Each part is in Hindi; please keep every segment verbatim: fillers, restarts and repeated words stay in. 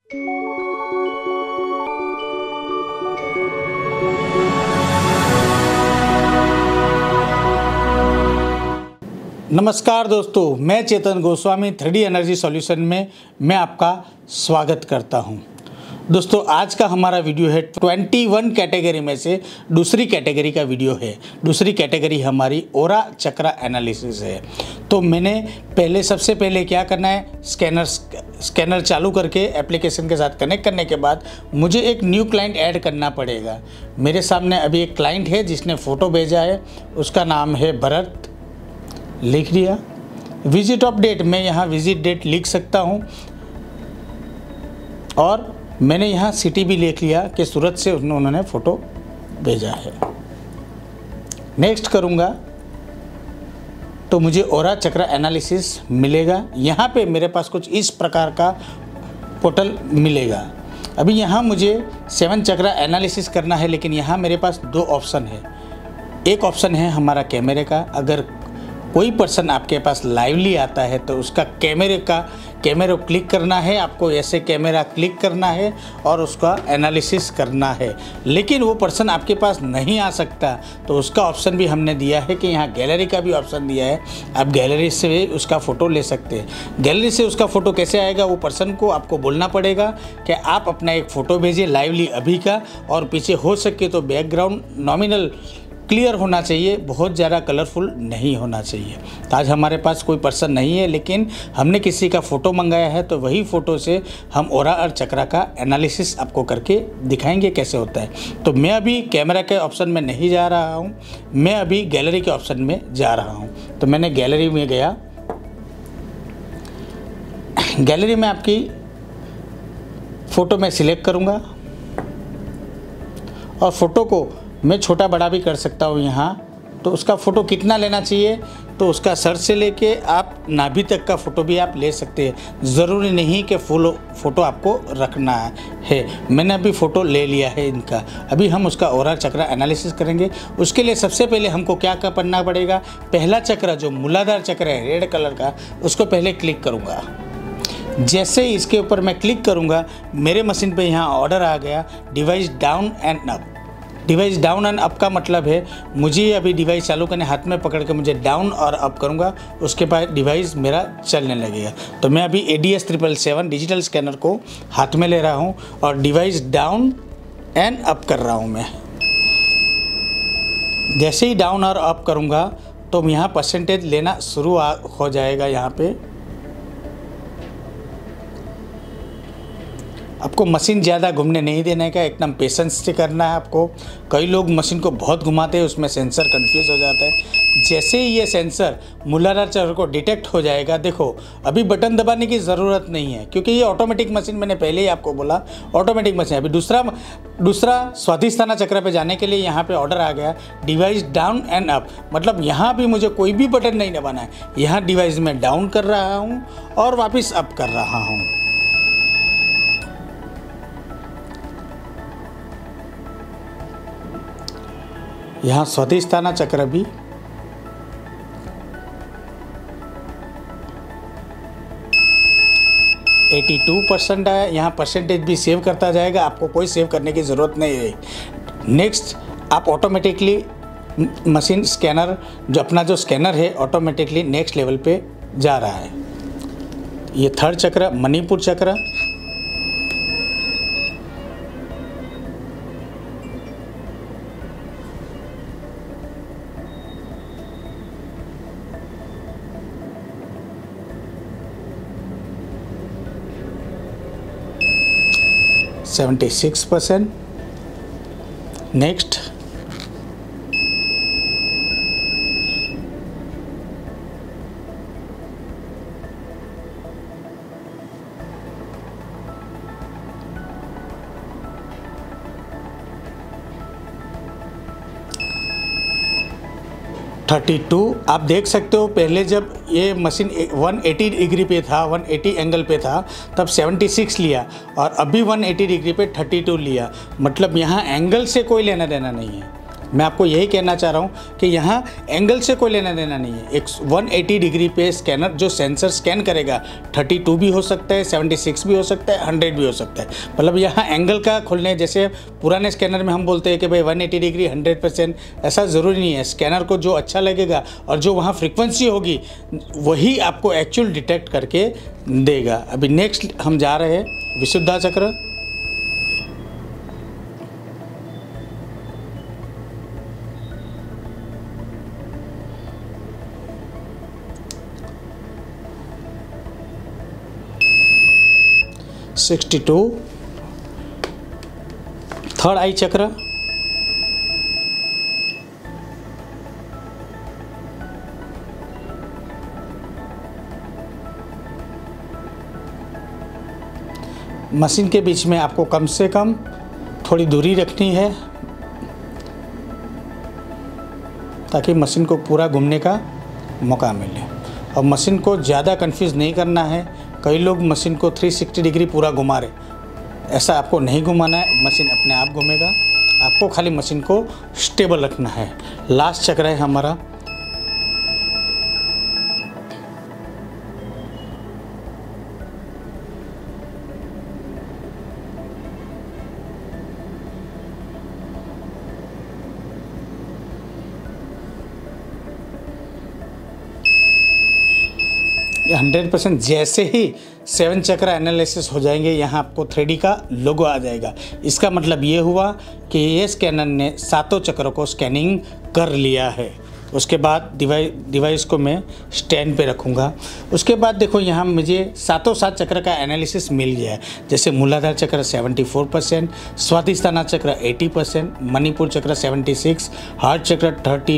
नमस्कार दोस्तों, मैं Chetan Goswami three D energy solution में मैं आपका स्वागत करता हूं। दोस्तों, आज का हमारा वीडियो है इक्कीस कैटेगरी में से दूसरी कैटेगरी का वीडियो है। दूसरी कैटेगरी हमारी ओरा चक्रा एनालिसिस है। तो मैंने पहले सबसे पहले क्या करना है, स्कैनर स्कैनर चालू करके एप्लीकेशन के साथ कनेक्ट करने के बाद मुझे एक न्यू क्लाइंट ऐड करना पड़ेगा। मेरे सामने अभी एक क्लाइंट है जिसने फ़ोटो भेजा है, उसका नाम है भरत। लिख दिया। विजिट ऑफ डेट, मैं यहाँ विजिट डेट लिख सकता हूँ और मैंने यहाँ सिटी भी लिख लिया कि सूरत से उन्होंने फ़ोटो भेजा है। नेक्स्ट करूँगा तो मुझे ओरा चक्रा एनालिसिस मिलेगा। यहाँ पे मेरे पास कुछ इस प्रकार का पोर्टल मिलेगा। अभी यहाँ मुझे सेवन चक्रा एनालिसिस करना है, लेकिन यहाँ मेरे पास दो ऑप्शन है। एक ऑप्शन है हमारा कैमरे का। अगर कोई पर्सन आपके पास लाइवली आता है तो उसका कैमरे का कैमरे को क्लिक करना है, आपको ऐसे कैमरा क्लिक करना है और उसका एनालिसिस करना है। लेकिन वो पर्सन आपके पास नहीं आ सकता तो उसका ऑप्शन भी हमने दिया है कि यहाँ गैलरी का भी ऑप्शन दिया है। आप गैलरी से उसका फ़ोटो ले सकते हैं। गैलरी से उसका फ़ोटो कैसे आएगा, वो पर्सन को आपको बोलना पड़ेगा कि आप अपना एक फ़ोटो भेजिए लाइवली अभी का, और पीछे हो सके तो बैकग्राउंड नॉमिनल क्लियर होना चाहिए, बहुत ज़्यादा कलरफुल नहीं होना चाहिए। तो आज हमारे पास कोई पर्सन नहीं है, लेकिन हमने किसी का फ़ोटो मंगाया है, तो वही फ़ोटो से हम ओरा और चक्रा का एनालिसिस आपको करके दिखाएंगे कैसे होता है। तो मैं अभी कैमरा के ऑप्शन में नहीं जा रहा हूँ, मैं अभी गैलरी के ऑप्शन में जा रहा हूँ। तो मैंने गैलरी में गया। गैलरी में आपकी फ़ोटो मैं सिलेक्ट करूँगा और फ़ोटो को मैं छोटा बड़ा भी कर सकता हूँ यहाँ। तो उसका फ़ोटो कितना लेना चाहिए, तो उसका सर से लेके आप नाभि तक का फ़ोटो भी आप ले सकते हैं। ज़रूरी नहीं कि फुल फ़ोटो आपको रखना है। मैंने अभी फ़ोटो ले लिया है इनका। अभी हम उसका ओरा चक्रा एनालिसिस करेंगे। उसके लिए सबसे पहले हमको क्या क्या पढ़ना पड़ेगा, पहला चक्र जो मूलाधार चक्र है रेड कलर का, उसको पहले क्लिक करूँगा। जैसे ही इसके ऊपर मैं क्लिक करूँगा, मेरे मशीन पे यहाँ ऑर्डर आ गया, device down and up. Device down and up का मतलब है मुझे अभी डिवाइस चालू करने, हाथ में पकड़ के मुझे डाउन और अप करूँगा, उसके बाद डिवाइस मेरा चलने लगेगा। तो मैं अभी A D S triple seven digital scanner को हाथ में ले रहा हूँ और डिवाइस डाउन एंड अप कर रहा हूँ मैं। जैसे ही डाउन और अप करूँगा तो यहाँ परसेंटेज लेना शुरू हो जाएगा। यहाँ पे आपको मशीन ज़्यादा घूमने नहीं देने का, एकदम पेशेंस से करना है आपको। कई लोग मशीन को बहुत घुमाते हैं, उसमें सेंसर कंफ्यूज हो जाता है। जैसे ही ये सेंसर मूलाधार चक्र को डिटेक्ट हो जाएगा, देखो अभी बटन दबाने की ज़रूरत नहीं है क्योंकि ये ऑटोमेटिक मशीन, मैंने पहले ही आपको बोला ऑटोमेटिक मशीन। अभी दूसरा दूसरा स्वाधिष्ठाना चक्र पे जाने के लिए यहाँ पे ऑर्डर आ गया डिवाइस डाउन एंड अप, मतलब यहाँ भी मुझे कोई भी बटन नहीं दबाना है। यहाँ डिवाइस में डाउन कर रहा हूँ और वापस अप कर रहा हूँ। यहाँ स्वाधिष्ठाना चक्र भी बयासी परसेंट है। यहाँ परसेंटेज भी सेव करता जाएगा, आपको कोई सेव करने की ज़रूरत नहीं है। नेक्स्ट आप ऑटोमेटिकली मशीन स्कैनर जो अपना जो स्कैनर है ऑटोमेटिकली नेक्स्ट लेवल पे जा रहा है। ये थर्ड चक्र मणिपुर चक्र, seventy six percent. Next thirty two. आप देख सकते हो पहले जब ये मशीन वन एटी डिग्री पे था, वन एटी एंगल पे था, तब सेवेंटी सिक्स लिया और अभी वन एटी डिग्री पे थर्टी टू लिया। मतलब यहाँ एंगल से कोई लेना देना नहीं है। मैं आपको यही कहना चाह रहा हूँ कि यहाँ एंगल से कोई लेना देना नहीं है। एक एक सौ अस्सी डिग्री पे स्कैनर जो सेंसर स्कैन करेगा बत्तीस भी हो सकता है, छिहत्तर भी हो सकता है, सौ भी हो सकता है। मतलब यहाँ एंगल का खोलने, जैसे पुराने स्कैनर में हम बोलते हैं कि भाई एक सौ अस्सी डिग्री हंड्रेड परसेंट, ऐसा ज़रूरी नहीं है। स्कैनर को जो अच्छा लगेगा और जो वहाँ फ्रीक्वेंसी होगी वही आपको एक्चुअल डिटेक्ट करके देगा। अभी नेक्स्ट हम जा रहे हैं विशुद्धा चक्र। सिक्सटी टू, थर्ड आई चक्र, मशीन के बीच में आपको कम से कम थोड़ी दूरी रखनी है ताकि मशीन को पूरा घूमने का मौका मिले। और मशीन को ज़्यादा कंफ्यूज नहीं करना है। कई लोग मशीन को तीन सौ साठ डिग्री पूरा घुमा रहे, ऐसा आपको नहीं घुमाना है। मशीन अपने आप घूमेगा, आपको खाली मशीन को स्टेबल रखना है। लास्ट चक्र है हमारा हंड्रेड परसेंट। जैसे ही सेवन चक्र एनालिसिस हो जाएंगे, यहाँ आपको थ्री डी का लोगो आ जाएगा। इसका मतलब ये हुआ कि ये स्कैनर ने सातों चक्रों को स्कैनिंग कर लिया है। उसके बाद डिवाइस डिवाइस को मैं स्टैंड पे रखूँगा। उसके बाद देखो यहाँ मुझे सातों सात चक्र का एनालिसिस मिल गया है। जैसे मूलाधार चक्र चौहत्तर परसेंट, स्वादिष्ठाना चक्र अस्सी परसेंट, मणिपुर चक्र छिहत्तर, हार्ट चक्र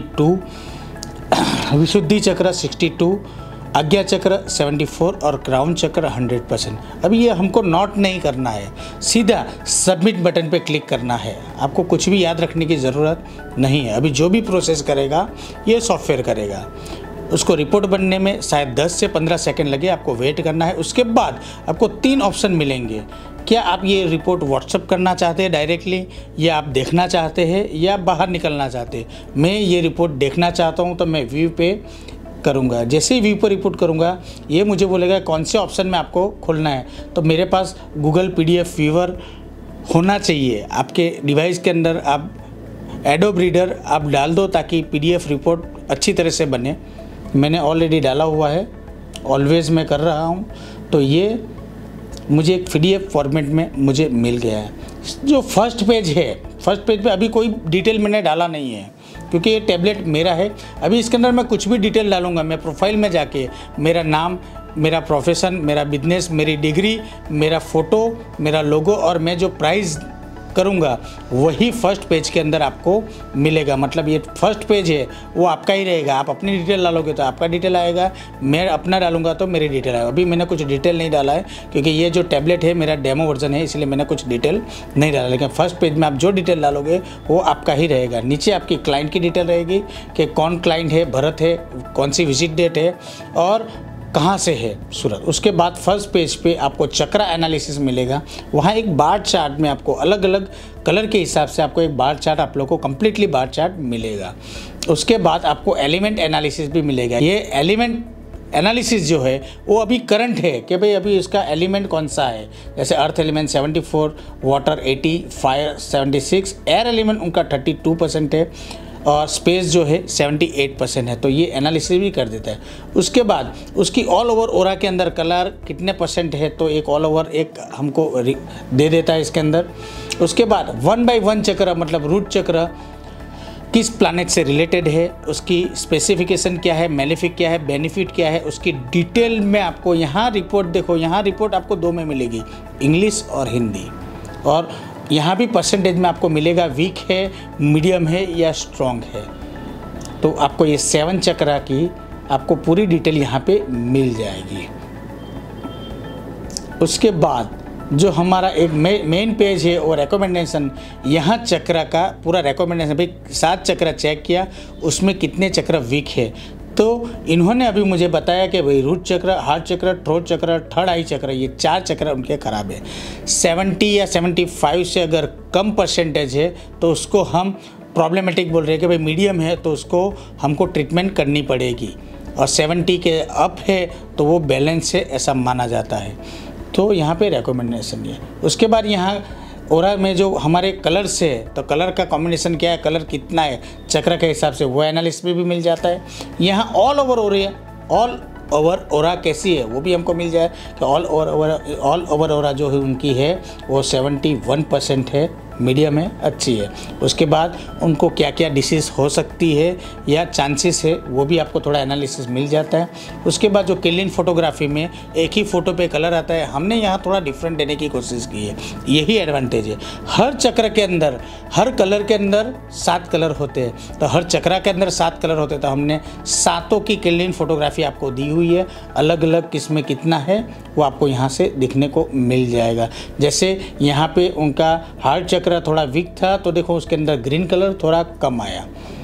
बत्तीस, विशुद्धि चक्र बासठ, आज्ञा चक्र चौहत्तर और क्राउन चक्र हंड्रेड परसेंट। अभी ये हमको नोट नहीं करना है, सीधा सबमिट बटन पे क्लिक करना है। आपको कुछ भी याद रखने की ज़रूरत नहीं है। अभी जो भी प्रोसेस करेगा ये सॉफ्टवेयर करेगा। उसको रिपोर्ट बनने में शायद दस से पंद्रह सेकंड लगे, आपको वेट करना है। उसके बाद आपको तीन ऑप्शन मिलेंगे। क्या आप ये रिपोर्ट व्हाट्सअप करना चाहते हैं डायरेक्टली, या आप देखना चाहते हैं, या बाहर निकलना चाहते हैं। मैं ये रिपोर्ट देखना चाहता हूँ तो मैं व्यू पे करूँगा। जैसे ही व्यू पर रिपोर्ट करूँगा ये मुझे बोलेगा कौन से ऑप्शन में आपको खोलना है। तो मेरे पास गूगल पीडीएफ व्यूअर होना चाहिए आपके डिवाइस के अंदर। आप एडोब रीडर आप डाल दो ताकि पीडीएफ रिपोर्ट अच्छी तरह से बने। मैंने ऑलरेडी डाला हुआ है, ऑलवेज मैं कर रहा हूँ। तो ये मुझे एक पीडीएफ फॉर्मेट में मुझे मिल गया है। जो फर्स्ट पेज है, फर्स्ट पेज पे अभी कोई डिटेल मैंने डाला नहीं है क्योंकि ये टैबलेट मेरा है। अभी इसके अंदर मैं कुछ भी डिटेल डालूंगा, मैं प्रोफाइल में जाके मेरा नाम, मेरा प्रोफेशन, मेरा बिजनेस, मेरी डिग्री, मेरा फ़ोटो, मेरा लोगो और मैं जो प्राइस करूंगा वही फर्स्ट पेज के अंदर आपको मिलेगा। मतलब ये फर्स्ट पेज है वो आपका ही रहेगा। आप अपनी डिटेल डालोगे तो आपका डिटेल आएगा, मैं अपना डालूंगा तो मेरी डिटेल आएगा। अभी मैंने कुछ डिटेल नहीं डाला है क्योंकि ये जो टैबलेट है मेरा डेमो वर्जन है, इसलिए मैंने कुछ डिटेल नहीं डाला। लेकिन फर्स्ट पेज में आप जो डिटेल डालोगे वो आपका ही रहेगा। नीचे आपकी क्लाइंट की डिटेल रहेगी कि कौन क्लाइंट है, भरत है, कौन सी विजिट डेट है और कहाँ से है, सूरत। उसके बाद फर्स्ट पेज पे आपको चक्रा एनालिसिस मिलेगा। वहाँ एक बार चार्ट में आपको अलग अलग कलर के हिसाब से आपको एक बार चार्ट आप लोगों को कम्प्लीटली बार चार्ट मिलेगा। उसके बाद आपको एलिमेंट एनालिसिस भी मिलेगा। ये एलिमेंट एनालिसिस जो है वो अभी करंट है कि भाई अभी इसका एलिमेंट कौन सा है। जैसे अर्थ एलिमेंट चौहत्तर, वाटर अस्सी, फायर छिहत्तर, एयर एलिमेंट उनका बत्तीस परसेंट है और स्पेस जो है अठहत्तर परसेंट है। तो ये एनालिसिस भी कर देता है। उसके बाद उसकी ऑल ओवर ओरा के अंदर कलर कितने परसेंट है तो एक ऑल ओवर एक हमको दे देता है इसके अंदर। उसके बाद वन बाय वन चक्र मतलब रूट चक्र किस प्लैनेट से रिलेटेड है, उसकी स्पेसिफिकेशन क्या है, मेलेफिक क्या है, बेनिफिट क्या है, उसकी डिटेल में आपको यहाँ रिपोर्ट देखो। यहाँ रिपोर्ट आपको दो में मिलेगी, इंग्लिश और हिंदी। और यहाँ भी परसेंटेज में आपको मिलेगा वीक है, मीडियम है या स्ट्रॉन्ग है। तो आपको ये सेवन चक्रा की आपको पूरी डिटेल यहाँ पे मिल जाएगी। उसके बाद जो हमारा एक मेन पेज है और रिकमेंडेशन, यहाँ चक्रा का पूरा रिकमेंडेशन, भाई सात चक्रा चेक किया उसमें कितने चक्र वीक है। तो इन्होंने अभी मुझे बताया कि भाई रूट चक्र, हार्ट चक्र, थ्रोट चक्र, थर्ड आई चक्र, ये चार चक्र उनके ख़राब है। सत्तर या पचहत्तर से अगर कम परसेंटेज है तो उसको हम प्रॉब्लमेटिक बोल रहे हैं कि भाई मीडियम है तो उसको हमको ट्रीटमेंट करनी पड़ेगी, और सेवेंटी के अप है तो वो बैलेंस है ऐसा माना जाता है। तो यहाँ पे रिकमेंडेशन है। उसके बाद यहाँ ओरा में जो हमारे कलर्स है, तो कलर का कॉम्बिनेशन क्या है, कलर कितना है चक्र के हिसाब से, वो एनालिसिस भी, भी मिल जाता है। यहाँ all over aura all over aura कैसी है वो भी हमको मिल जाए कि all over over all over aura जो है उनकी है वो सेवेंटी वन परसेंट है, मीडियम है, अच्छी है। उसके बाद उनको क्या क्या डिसीज़ हो सकती है या चांसेस है वो भी आपको थोड़ा एनालिसिस मिल जाता है। उसके बाद जो क्लीन फोटोग्राफी में एक ही फ़ोटो पे कलर आता है, हमने यहाँ थोड़ा डिफरेंट देने की कोशिश की है, यही एडवांटेज है। हर चक्र के अंदर, हर कलर के अंदर सात कलर होते हैं, तो हर चक्र के अंदर सात कलर होते हैं, तो हमने सातों की क्लीन फोटोग्राफी आपको दी हुई है। अलग अलग किस्में कितना है वो आपको यहाँ से दिखने को मिल जाएगा। जैसे यहाँ पे उनका हार्ट चक्र थोड़ा वीक था, तो देखो उसके अंदर ग्रीन कलर थोड़ा कम आया,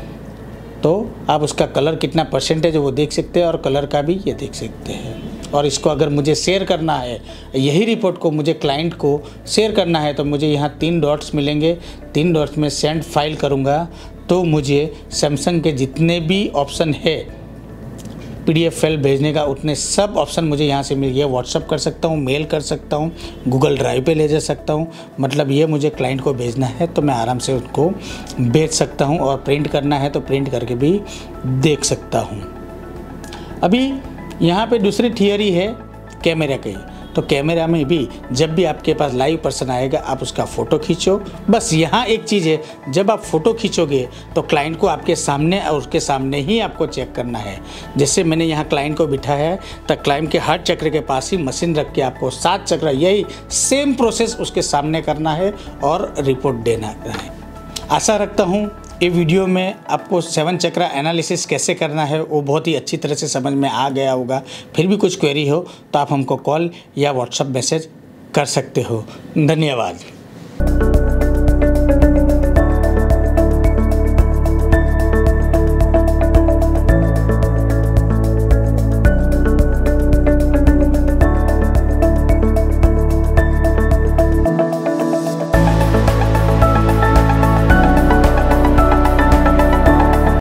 तो आप उसका कलर कितना परसेंटेज है वो देख सकते हैं, और कलर का भी ये देख सकते हैं। और इसको अगर मुझे शेयर करना है, यही रिपोर्ट को मुझे क्लाइंट को शेयर करना है, तो मुझे यहाँ तीन डॉट्स मिलेंगे, तीन डॉट्स में सेंड फाइल करूँगा तो मुझे सैमसंग के जितने भी ऑप्शन है पीडीएफ फाइल भेजने का, उतने सब ऑप्शन मुझे यहाँ से मिल गया। व्हाट्सअप कर सकता हूँ, मेल कर सकता हूँ, गूगल ड्राइव पे ले जा सकता हूँ। मतलब ये मुझे क्लाइंट को भेजना है तो मैं आराम से उसको भेज सकता हूँ, और प्रिंट करना है तो प्रिंट करके भी देख सकता हूँ। अभी यहाँ पे दूसरी थियरी है कैमरा की। तो कैमरा में भी जब भी आपके पास लाइव पर्सन आएगा आप उसका फ़ोटो खींचो। बस यहाँ एक चीज़ है, जब आप फ़ोटो खींचोगे तो क्लाइंट को आपके सामने और उसके सामने ही आपको चेक करना है। जैसे मैंने यहाँ क्लाइंट को बिठाया है, तो क्लाइंट के हर चक्र के पास ही मशीन रख के आपको सात चक्र यही सेम प्रोसेस उसके सामने करना है और रिपोर्ट देना है। आशा रखता हूँ ये वीडियो में आपको सेवन चक्र एनालिसिस कैसे करना है वो बहुत ही अच्छी तरह से समझ में आ गया होगा। फिर भी कुछ क्वेरी हो तो आप हमको कॉल या व्हाट्सएप मैसेज कर सकते हो। धन्यवाद।